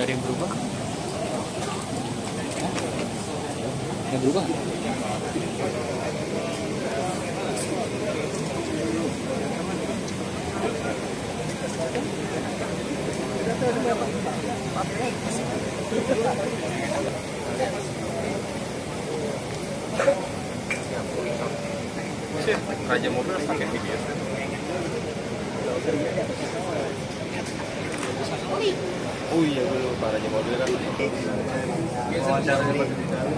Nggak ada yang berubah? Yang berubah? Raja mobil harus pakai video. Oh iya, gue lupa Raja mobil kan. Wawancaranya pas di dalam.